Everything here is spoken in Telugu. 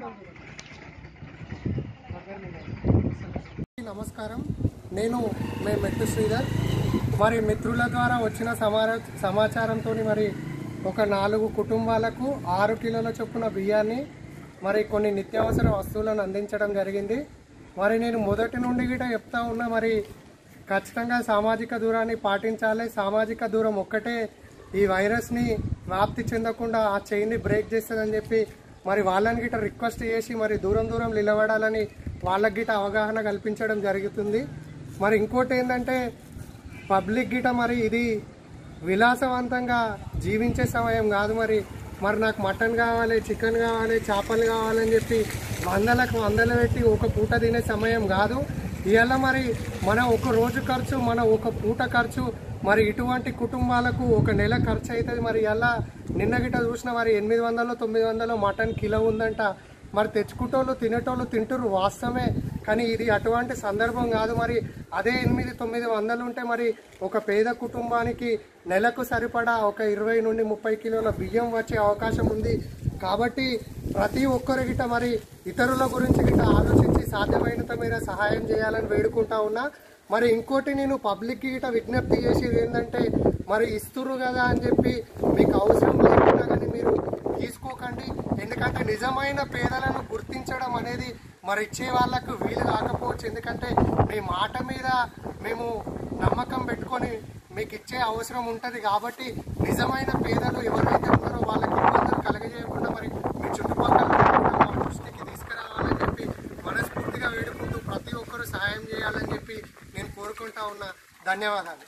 నమస్కారం, నేను మెట్టు శ్రీధర్. మరి మిత్రుల ద్వారా వచ్చిన సమాచారంతో మరి ఒక 4 కుటుంబాలకు 6 కిలోల చొప్పున బియ్యాన్ని మరి కొన్ని నిత్యావసర వస్తువులను అందించడం జరిగింది. మరి నేను మొదటి నుండి కూడా చెప్తా ఉన్నా, మరి ఖచ్చితంగా సామాజిక దూరాన్ని పాటించాలి. సామాజిక దూరం ఒక్కటే ఈ వైరస్ని వ్యాప్తి చెందకుండా ఆ చైన్ని బ్రేక్ చేస్తుందని చెప్పి మరి వాళ్ళని గిట్ట రిక్వెస్ట్ చేసి మరి దూరం నిలబడాలని వాళ్ళకి గిట్ట అవగాహన కల్పించడం జరుగుతుంది. మరి ఇంకోటి ఏంటంటే పబ్లిక్ గిట్ట మరి ఇది విలాసవంతంగా జీవించే సమయం కాదు. మరి నాకు మటన్ కావాలి, చికెన్ కావాలి, చేపలు కావాలని చెప్పి వందలు పెట్టి ఒక పూట తినే సమయం కాదు. ఇవాళ మరి మన ఒక రోజు ఖర్చు, మన ఒక పూట ఖర్చు మరి ఇటువంటి కుటుంబాలకు ఒక నెల ఖర్చు అవుతుంది. మరి ఇలా నిన్న గిట్ట చూసిన మరి 800-900 మటన్ కిలో ఉందంట. మరి తెచ్చుకుంటోళ్ళు తినేటోళ్ళు తింటురు వాస్తవమే, కానీ ఇది అటువంటి సందర్భం కాదు. మరి అదే 800-900 ఉంటే మరి ఒక పేద కుటుంబానికి నెలకు సరిపడా ఒక 20-30 కిలోల బియ్యం వచ్చే అవకాశం ఉంది. కాబట్టి ప్రతి ఒక్కరు గిట్ట మరి ఇతరుల గురించి గిట్ట ఆలోచించి సాధ్యమైనంత మేర సహాయం చేయాలని వేడుకుంటా ఉన్నా. మరి ఇంకోటి నేను పబ్లిక్ గిట్ట విజ్ఞప్తి చేసేది ఏంటంటే, మరి ఇస్తురు కదా అని చెప్పి మీకు అవసరం లేకుండా కానీ మీరు తీసుకోకండి. ఎందుకంటే నిజమైన పేదలను గుర్తించడం అనేది మరి ఇచ్చే వాళ్ళకు వీలు కాకపోవచ్చు. ఎందుకంటే మీ మాట మీద మేము నమ్మకం పెట్టుకొని మీకు ఇచ్చే అవసరం ఉంటుంది. కాబట్టి నిజమైన పేదలు ఎవరైతే ఉన్నారో వాళ్ళకి ఇబ్బందులు కలగజేయకుండా మరి మీ చుట్టుపక్కల మా దృష్టికి తీసుకురావాలని చెప్పి మనస్ఫూర్తిగా వేడుకుంటూ ప్రతి ఒక్కరూ సహాయం చేయాలని చెప్పి నేను కోరుకుంటా ఉన్నా. ధన్యవాదాలు.